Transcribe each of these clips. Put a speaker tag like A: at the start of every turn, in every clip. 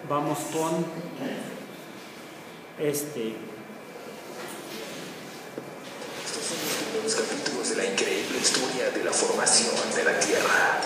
A: Vamos con
B: Estos son los capítulos de la increíble historia de la formación de la Tierra.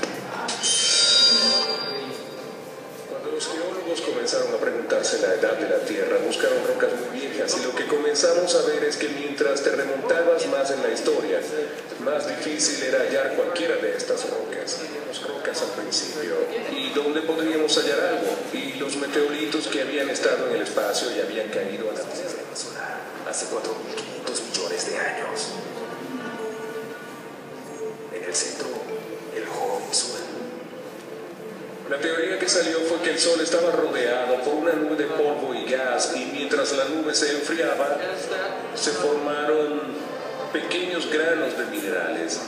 B: Cuando los geólogos comenzaron a preguntarse la edad de la Tierra, buscaron rocas muy viejas, y lo que comenzamos a ver es que mientras te remontabas más en la historia, más difícil era hallar cualquiera de estas rocas. Teníamos rocas al principio, ¿y dónde podríamos hallar algo? Y los meteoritos que habían estado en el espacio y habían caído a la Tierra solar hace 4.500 millones de años. En el centro, el joven Sol. La teoría que salió fue que el Sol estaba rodeado por una nube de polvo y gas, y mientras la nube se enfriaba, se formaron pequeños granos de minerales.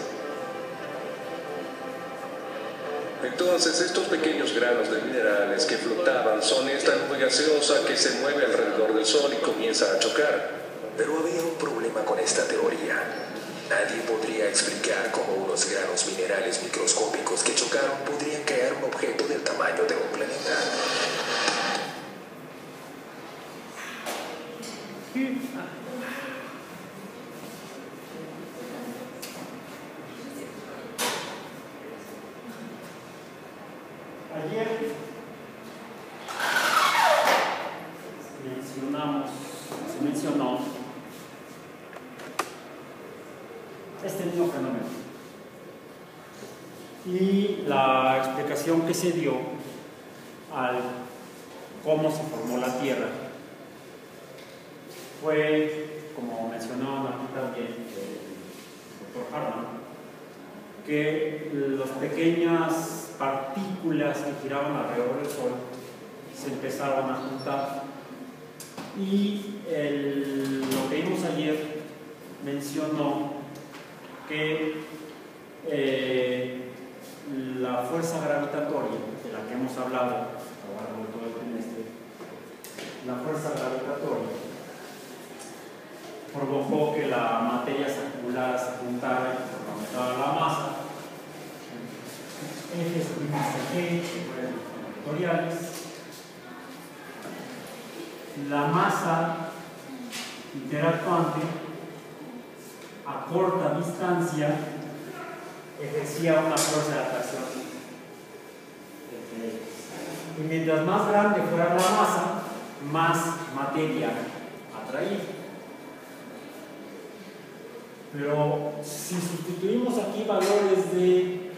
B: Entonces, estos pequeños granos de minerales que flotaban son esta nube gaseosa que se mueve alrededor del Sol y comienza a chocar. Pero había un problema con esta teoría. Nadie podría explicar cómo unos granos minerales microscópicos que chocaron podrían crear un objeto del tamaño de un planeta.
A: ayer se mencionó este mismo fenómeno y la explicación que se dio al cómo se formó la Tierra fue, como mencionó aquí también el doctor Hartmann, que las pequeñas partículas que giraban alrededor del Sol se empezaron a juntar, y lo que vimos ayer mencionó que la fuerza gravitatoria de la que hemos hablado a lo largo de todo el trimestre, la fuerza gravitatoria provocó que la materia se acumulara, se juntara y aumentara la masa. Ejes G vectoriales. La masa interactuante a corta distancia ejercía una fuerza de atracción. Y mientras más grande fuera la masa, más materia atraía. Pero si sustituimos aquí valores de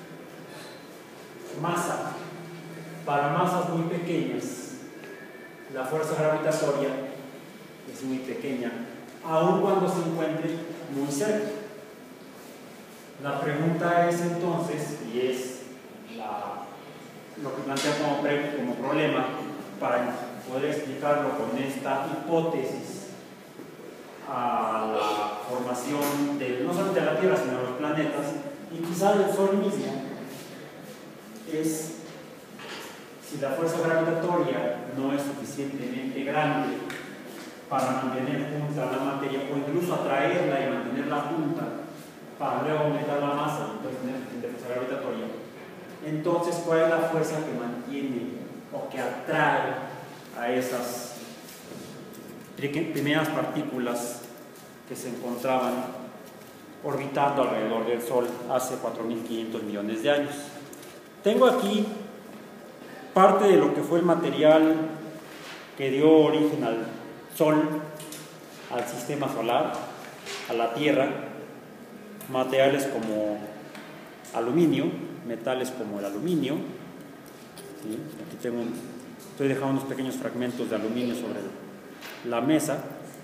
A: masa para masas muy pequeñas, la fuerza gravitatoria es muy pequeña, aun cuando se encuentre muy cerca. La pregunta es entonces, y es lo que plantea como problema para poder explicarlo con esta hipótesis a la formación no solamente de la Tierra, sino de los planetas y quizá del Sol mismo, es si la fuerza gravitatoria no es suficientemente grande para mantener junta la materia, o incluso atraerla y mantenerla junta para luego aumentar la masa y entonces tener suficiente fuerza gravitatoria. Entonces, ¿cuál es la fuerza que mantiene o que atrae a esas primeras partículas que se encontraban orbitando alrededor del Sol hace 4.500 millones de años? Tengo aquí parte de lo que fue el material que dio origen al Sol, al sistema solar, a la Tierra, materiales como aluminio, metales como el aluminio. ¿Sí? Aquí estoy dejando unos pequeños fragmentos de aluminio sobre la mesa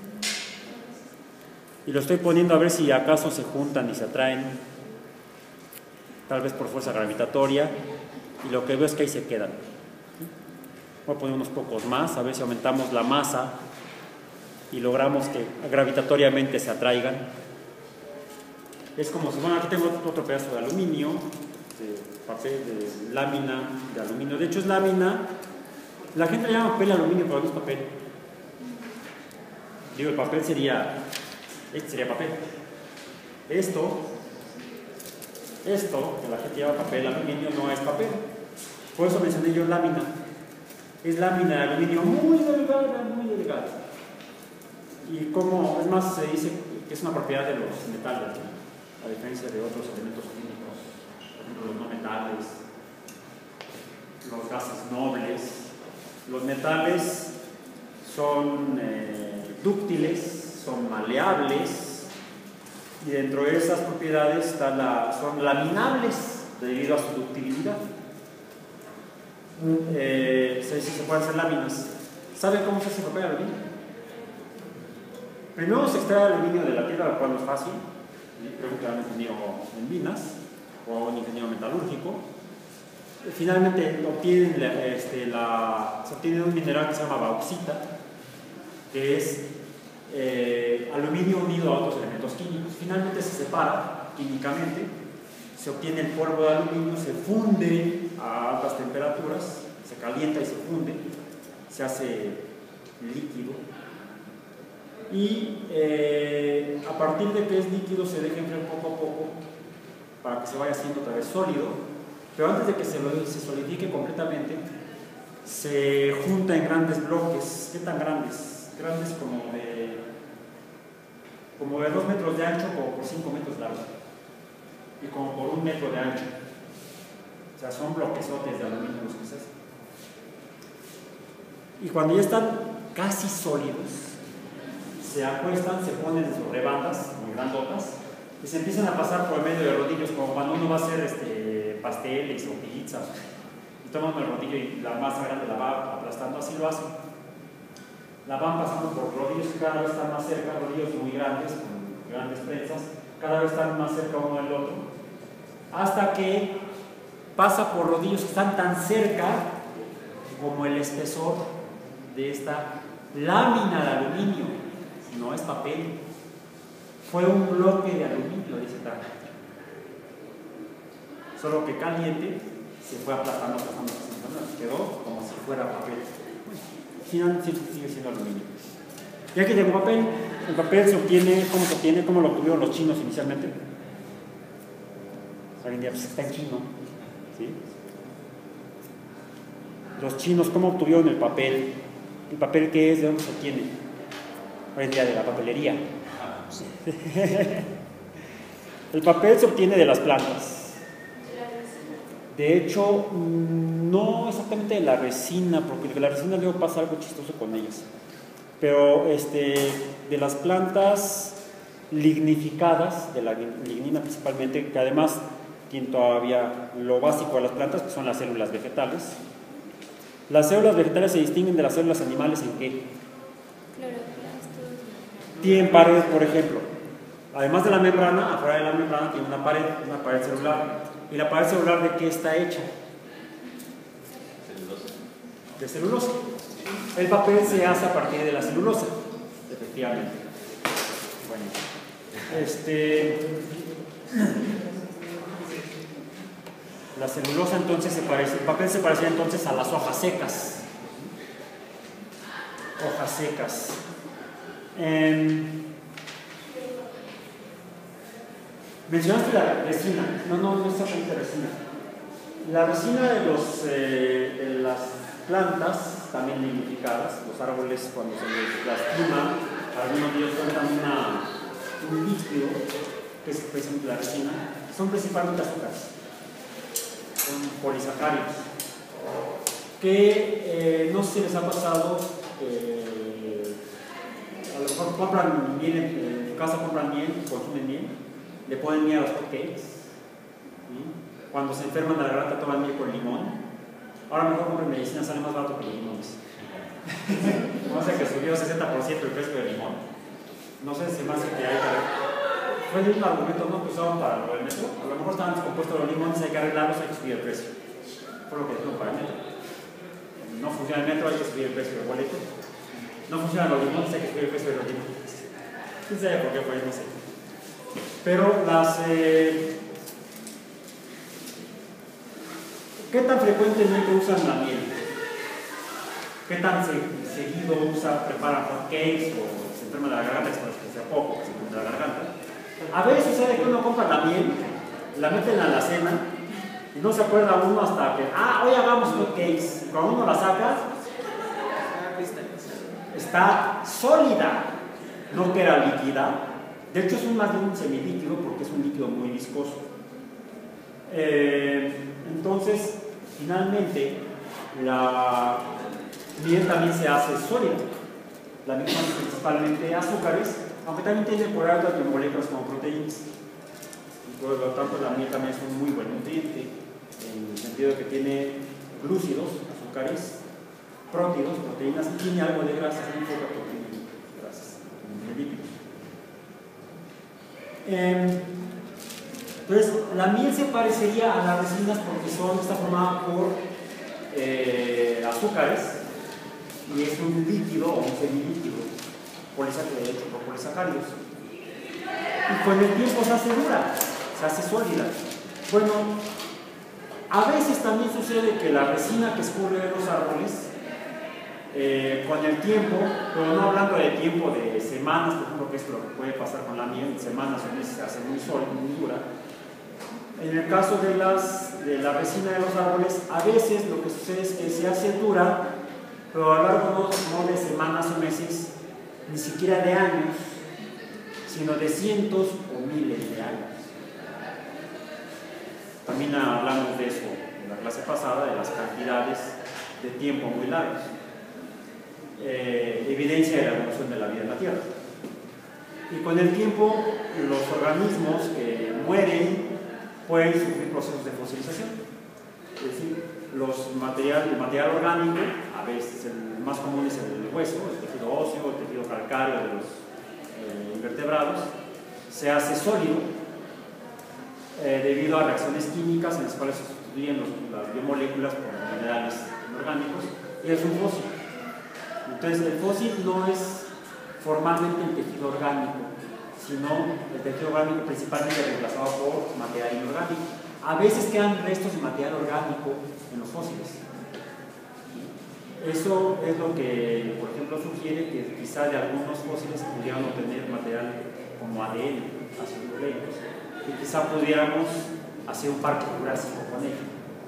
A: y lo estoy poniendo a ver si acaso se juntan y se atraen, tal vez por fuerza gravitatoria, y lo que veo es que ahí se quedan. Voy a poner unos pocos más, a ver si aumentamos la masa y logramos que gravitatoriamente se atraigan. Es como si, bueno, aquí tengo otro pedazo de aluminio, de papel, de lámina de aluminio. De hecho es lámina, la gente le llama papel de aluminio, pero no es papel. Digo, el papel sería, este sería papel. Esto, que la gente llama papel aluminio, no es papel. Por eso mencioné yo lámina. es lámina de aluminio muy delgada, muy delgada. Y como, es más, se dice que es una propiedad de los metales, ¿no? A diferencia de otros elementos químicos, por ejemplo, los no metales, los gases nobles. Los metales son dúctiles, son maleables, y dentro de esas propiedades son laminables debido a su ductilidad. Se dice que se pueden hacer láminas. ¿Saben cómo se hace papel de aluminio? Primero se extrae el aluminio de la tierra, lo cual no es fácil. Pregunta a un ingeniero en minas o a un ingeniero metalúrgico. Finalmente se obtiene un mineral que se llama bauxita, que es aluminio unido a otros elementos químicos. Finalmente se separa químicamente, se obtiene el polvo de aluminio, se funde a altas temperaturas, se calienta y se funde, se hace líquido, y a partir de que es líquido se deja enfriar poco a poco para que se vaya haciendo otra vez sólido. Pero antes de que se solidifique completamente, se junta en grandes bloques. ¿Qué tan grandes? Grandes como de 2 metros de ancho, como por 5 metros de largo, y como por 1 metro de ancho. O sea, son bloquesotes de aluminio los que se hacen. Y cuando ya están casi sólidos, se acuestan, se ponen sobre bandas muy grandotas y se empiezan a pasar por medio de rodillos, como cuando uno va a hacer pasteles o pizza, y toman el rodillo y la masa grande la va aplastando. Así lo hacen, la van pasando por rodillos que cada vez están más cerca, rodillos muy grandes, con grandes prensas, cada vez están más cerca uno del otro, hasta que pasa por rodillos que están tan cerca como el espesor de esta lámina de aluminio. No es papel, fue un bloque de aluminio de ese tamaño, solo que caliente se fue aplastando, quedó como si fuera papel. Finalmente sigue siendo aluminio. Ya que llegó papel, el papel se obtiene, ¿cómo se obtiene? ¿Cómo lo obtuvieron los chinos inicialmente? Hoy en día pues está en chino, ¿sí? Los chinos, ¿cómo obtuvieron el papel? ¿El papel qué es? ¿De dónde se obtiene? Hoy en día de la papelería. El papel se obtiene de las plantas. De hecho, no exactamente de la resina, porque de la resina luego pasa algo chistoso con ellas. Pero de las plantas lignificadas, de la lignina principalmente, que además tienen todavía lo básico de las plantas, que son las células vegetales. Las células vegetales se distinguen de las células animales ¿en qué? Tienen paredes, por ejemplo. Además de la membrana, afuera de la membrana tiene una pared celular. ¿Y la pared celular de qué está hecha? De celulosa. El papel se hace a partir de la celulosa, efectivamente. Bueno, la celulosa entonces el papel se parecía entonces a las hojas secas. Hojas secas. Mencionaste la resina. No es exactamente resina. La resina de las plantas, también lignificadas, los árboles cuando se les lastima, algunos de ellos sueltan un líquido que es precisamente la resina. Son principalmente azúcares, son polisacáridos, que no sé si les ha pasado, a lo mejor compran miel, en su casa compran miel, consumen miel, le ponen miel a los cupcakes, ¿sí? Cuando se enferman de la garganta toman miel con limón. Ahora mejor compren medicina, sale más barato que los limones. No sé, que subió 60% el precio del limón. No sé si más que hay que ver. Fue un argumento no que usaban para lo del metro. A lo mejor estaban descompuestos los limones, hay que arreglarlos, hay que subir el precio. Fue lo que dijeron para el metro. No funciona el metro, hay que subir el precio del boleto. No funcionan los limones, hay que subir el precio de los limones. ¿Quién sabe por qué fue? No sé. Pero ¿qué tan frecuentemente usan la miel? ¿Qué tan seguido preparan hot cakes o se enferman de la garganta? Que sea poco, que se enferma de la garganta. A veces sucede que uno compra la miel, la meten a la cena y no se acuerda uno hasta que, hoy hagamos hot cakes. Cuando uno la saca, está sólida, no que era líquida. De hecho, es más bien un semilíquido porque es un líquido muy viscoso. Entonces, finalmente, la miel también se hace sólida. La miel son principalmente azúcares, aunque también tiene por ahí otras moléculas como proteínas. Y por lo tanto, la miel también es un muy buen nutriente, en el sentido de que tiene glúcidos, azúcares, prótidos, proteínas, y tiene algo de grasas, muy poca proteína, grasas, de lípidos. Entonces, la miel se parecería a las resinas porque está formada por azúcares y es un líquido o un semilíquido hecho por polisacáridos. Y con el tiempo se hace dura, se hace sólida. Bueno, a veces también sucede que la resina que escurre de los árboles, con el tiempo, pero no hablando de tiempo de semanas, por ejemplo, que es lo que puede pasar con la miel, semanas o meses se hace muy sólida, muy dura. En el caso de la resina de los árboles, a veces lo que sucede es que se hace dura, pero a lo largo no de semanas o meses, ni siquiera de años, sino de cientos o miles de años. También hablamos de eso en la clase pasada, de las cantidades de tiempo muy largas. Evidencia de la evolución de la vida en la Tierra. Y con el tiempo, los organismos que mueren pueden sufrir procesos de fosilización. Es decir, el material orgánico, a veces el más común es el hueso, el tejido óseo, el tejido calcáreo de los invertebrados, se hace sólido debido a reacciones químicas en las cuales se sustituyen las biomoléculas por minerales inorgánicos, y es un fósil. Entonces, el fósil no es formalmente el tejido orgánico, sino el tejido orgánico principalmente reemplazado por material inorgánico. A veces quedan restos de material orgánico en los fósiles. Eso es lo que, por ejemplo, sugiere que quizá de algunos fósiles pudieran obtener material como ADN, ácidos nucleicos, y quizá pudiéramos hacer un parque jurásico con ello.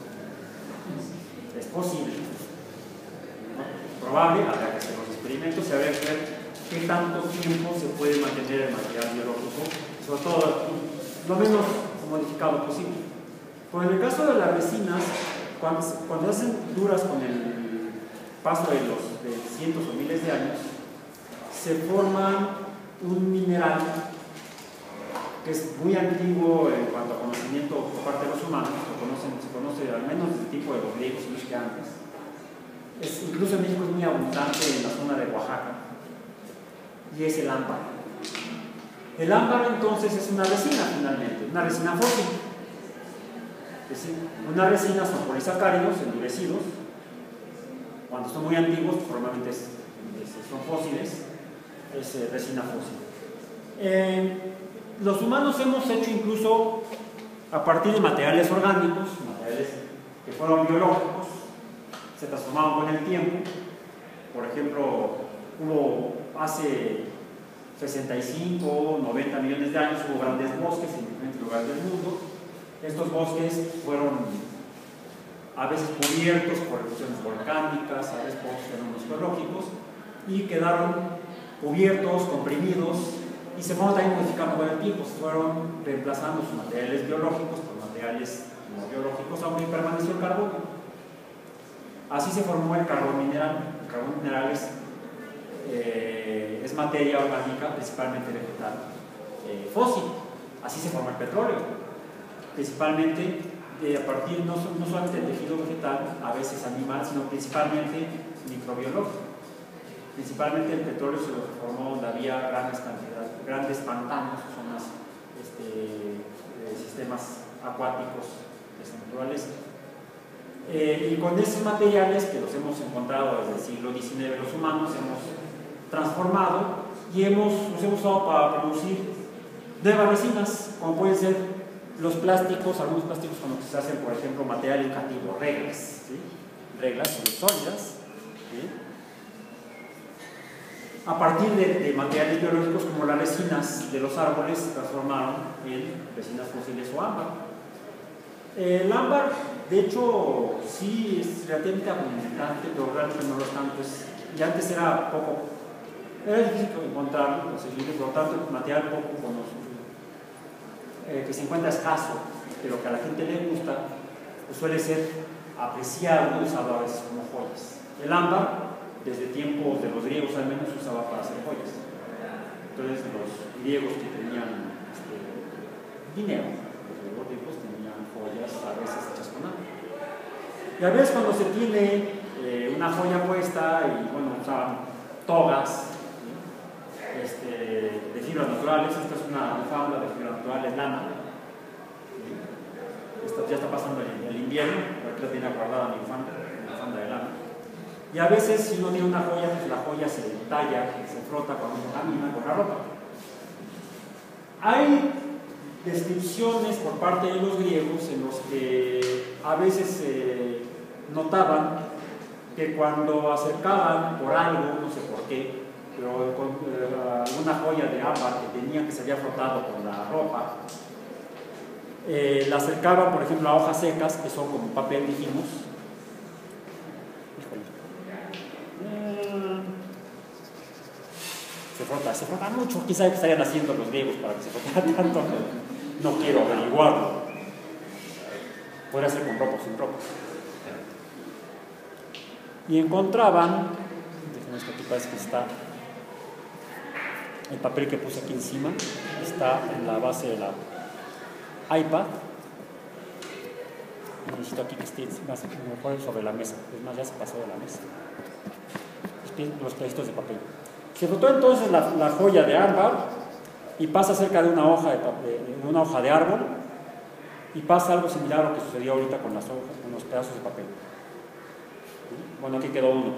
A: Es posible, ¿no? Probable, habrá que hacer los experimentos y habrá que ver qué tanto tiempo se puede mantener el material biológico, sobre todo lo menos modificado posible. Pero en el caso de las resinas, cuando hacen duras con el paso de cientos o miles de años, se forma un mineral que es muy antiguo en cuanto a conocimiento por parte de los humanos, se conoce al menos desde el tiempo de los griegos, mucho que antes. Incluso en México es muy abundante en la zona de Oaxaca, y es el ámbar. El ámbar entonces es una resina finalmente, una resina fósil. Es decir, una resina son polisacáridos endurecidos. Cuando son muy antiguos, normalmente son fósiles, es resina fósil. Los humanos hemos hecho incluso a partir de materiales orgánicos, materiales que fueron biológicos, se transformaron con el tiempo. Por ejemplo, hace 65 o 90 millones de años hubo grandes bosques en diferentes lugares del mundo. Estos bosques fueron a veces cubiertos por erupciones volcánicas, a veces por fenómenos geológicos, y quedaron cubiertos, comprimidos, y se fueron también modificando con el tiempo. Se fueron reemplazando sus materiales biológicos por materiales no biológicos, aunque permaneció el carbono. Así se formó el carbón mineral. El carbón mineral es materia orgánica, principalmente vegetal, fósil. Así se forma el petróleo, principalmente a partir no solamente del tejido vegetal, a veces animal, sino principalmente microbiológico. Principalmente el petróleo se lo formó donde había grandes pantanos, zonas, sistemas acuáticos de esa naturaleza. Y con esos materiales que los hemos encontrado desde el siglo XIX, los humanos hemos transformado y los hemos usado para producir nuevas resinas, como pueden ser los plásticos, algunos plásticos con los que se hacen, por ejemplo, material educativo, reglas, ¿sí? Reglas son sólidas, ¿sí? A partir de materiales biológicos como las resinas de los árboles se transformaron en resinas fósiles o ámbar. El ámbar, de hecho, sí es relativamente abundante, pero realmente no lo es tanto. Y antes era poco Era difícil encontrarlo, conseguirlo, por lo tanto, el material poco conocido, que se encuentra escaso, pero que a la gente le gusta, pues suele ser apreciado y usado a veces como joyas. El ámbar, desde tiempos de los griegos al menos, se usaba para hacer joyas. Entonces, los griegos que tenían dinero, los griegos tenían joyas a veces hechas con ámbar. Y a veces cuando se tiene una joya puesta y bueno, usaban togas de fibras naturales. Esta es una fábula de fibras naturales, lana. Esta ya está pasando el invierno, aquí la tenía guardada mi bufanda de lana. Y a veces si uno tiene una joya, pues la joya se talla, se frota cuando uno camina con la ropa. Hay descripciones por parte de los griegos en los que a veces notaban que cuando acercaban por algo, no sé por qué, pero con alguna joya de ámbar que tenía que se había frotado con la ropa, la acercaban, por ejemplo, a hojas secas, que son como papel, dijimos. Se frota mucho. Quizá que estarían haciendo los griegos para que se frotara tanto. No quiero averiguarlo. Podría ser con ropa o sin ropa. Y encontraban, déjenme esto aquí, parece que está el papel que puse aquí encima, está en la base de la iPad. Necesito aquí que esté más mejor sobre la mesa, es más, ya se pasó de la mesa. Los pedacitos de papel. Se frotó entonces la joya de ámbar y pasa cerca de una hoja de árbol, y pasa algo similar a lo que sucedió ahorita con las hojas, con los pedazos de papel. Bueno, aquí quedó uno.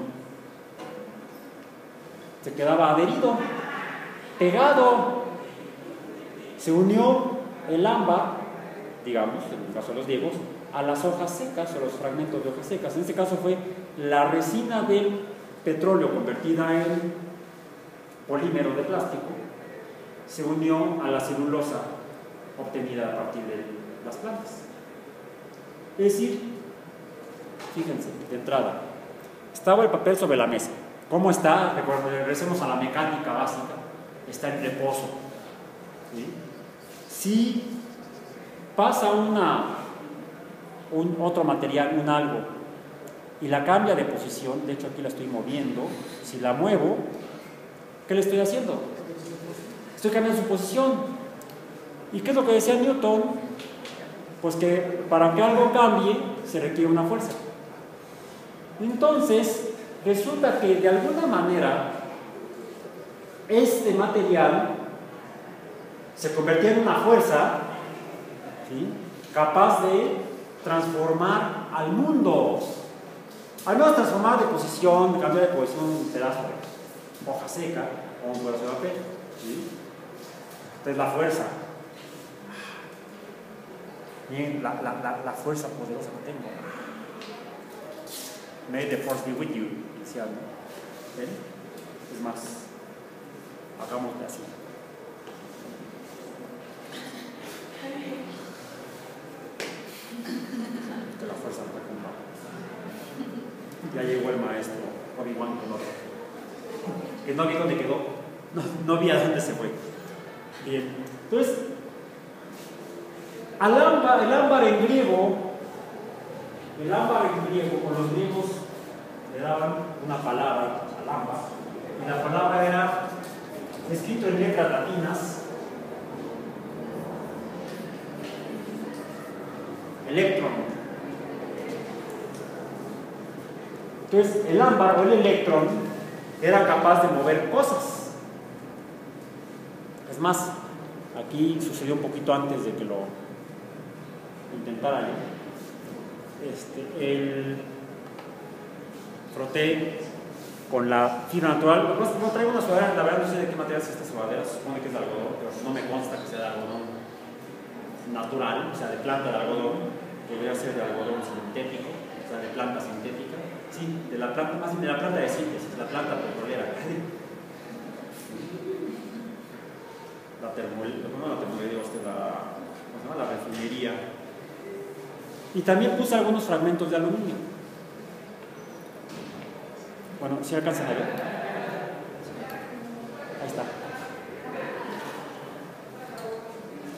A: Se quedaba adherido, pegado. Se unió el ámbar, digamos, en el caso de los griegos, a las hojas secas o los fragmentos de hojas secas. En este caso fue la resina del petróleo convertida en polímero de plástico, se unió a la celulosa obtenida a partir de las plantas. Es decir, fíjense, de entrada, estaba el papel sobre la mesa. ¿Cómo está? Regresemos a la mecánica básica. Está en reposo. ¿Sí? Si pasa otro material, un algo, y la cambia de posición, de hecho aquí la estoy moviendo, si la muevo, ¿qué le estoy haciendo? Estoy cambiando su posición. ¿Y qué es lo que decía Newton? Pues que para que algo cambie se requiere una fuerza. Entonces, resulta que de alguna manera este material se convertía en una fuerza, ¿sí?, capaz de transformar al mundo. Al menos transformar de posición, cambiar de posición un pedazo de hoja seca o un pedazo de papel. ¿Sí? Entonces la fuerza. Bien, la fuerza poderosa que tengo. May the force be with you, decía, ¿no? ¿Ven? Es más, hagámosle así. Que la fuerza me acompañe. Ya llegó el maestro Obi-Wan Kenobi, que no vi dónde quedó, no vi a dónde se fue. Bien, entonces el ámbar en griego, con los griegos le daban una palabra al ámbar, y la palabra era escrito en letras latinas, electron. Entonces, el ámbar o el electrón era capaz de mover cosas. Es más, aquí sucedió un poquito antes de que lo intentara yo. Froté con la fibra natural. Lo que pasa es que no traigo una sudadera, la verdad no sé de qué material es esta sudadera, se supone que es de algodón, pero no me consta que sea de algodón natural, o sea, de planta de algodón. Podría ser de algodón sintético, o sea, de planta sintética. Sí, de la planta, más bien de la planta de síntesis, la planta petrolera. La refinería. Y también puse algunos fragmentos de aluminio. Bueno, ¿sí alcanzan a ver?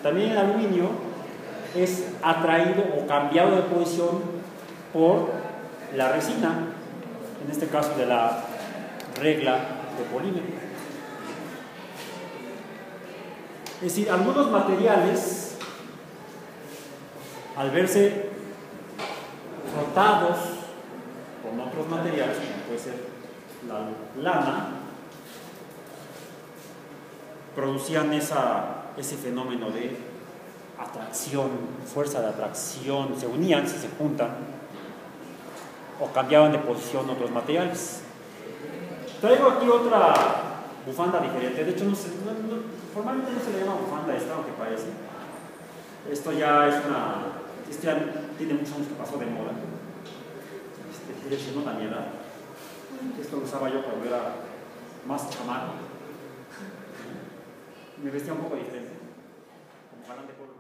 A: también el aluminio es atraído o cambiado de posición por la resina, en este caso de la regla de polímero. Es decir, algunos materiales, al verse frotados con otros materiales, como puede ser la lana, producían ese fenómeno de atracción, fuerza de atracción, se unían, si se juntan, o cambiaban de posición otros materiales. Traigo aquí otra bufanda diferente, de hecho formalmente no se le llama bufanda esta, aunque parece. Esto ya es este ya tiene muchos años que pasó de moda. De hecho, no la edad. Esto lo usaba yo cuando era más chamaco. Me vestía un poco diferente, como galán de pueblo.